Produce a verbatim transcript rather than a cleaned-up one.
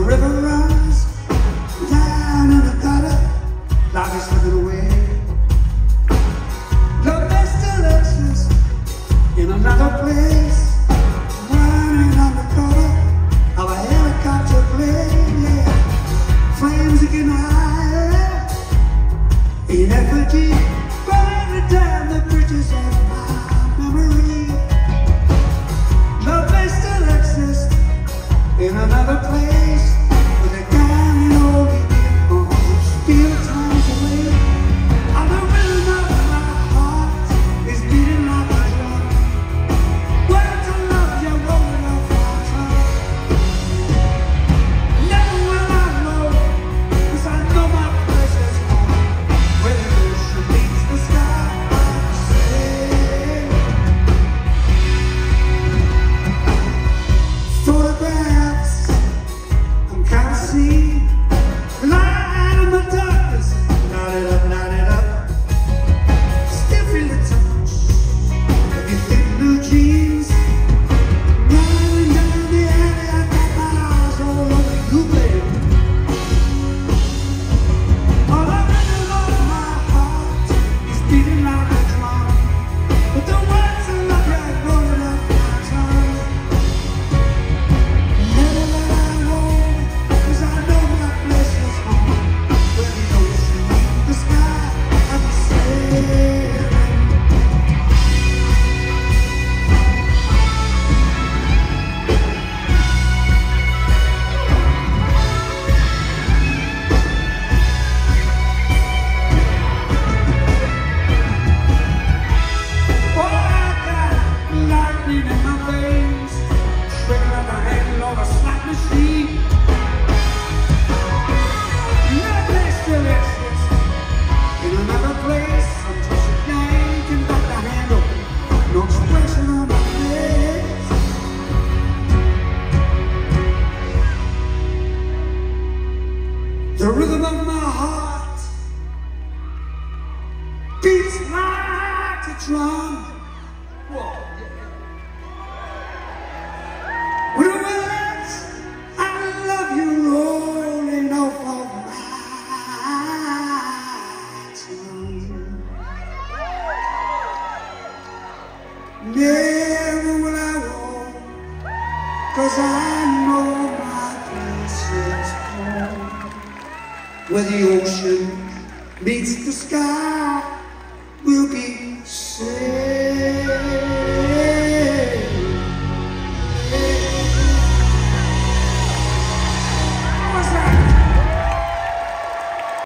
river runs down in the gutter, life is slipping away. Love may still exist in another place, running undercover of a helicopter plane, yeah. Flames again higher in effigy, burning down the bridges of my memory. Love may still exist in another place, with a guy you know we did on steal times away. On the rhythm of my heart is beating like a drum. Words of love you rolling off my tongue. Never will I know, 'cause I know my place is home, where the ocean meets the sky. Photographs I'm kinda see, light in the darkness, light it up, light it up. Still feel the touch of your thick blue jeans, running down the alley. I got my eyes all over you, baby. All the rhythm of my heart is beating like a drum, but the words of love right rolling off my tongue. Never let I roam, 'cause I know my place is home, where the ocean meets the sky. I be sailing. Oh, I got lightning in my veins, shaking like a handle of a slot machine. Love may still exist in another place, some touch of yank and got the handle, no expression on my face. The rhythm of my heart beats like a drum. Whoa, yeah. With the words, I love you rolling off of my tongue. Never will I roam, 'cause I know my place is home, where the ocean meets the sky. We'll be safe.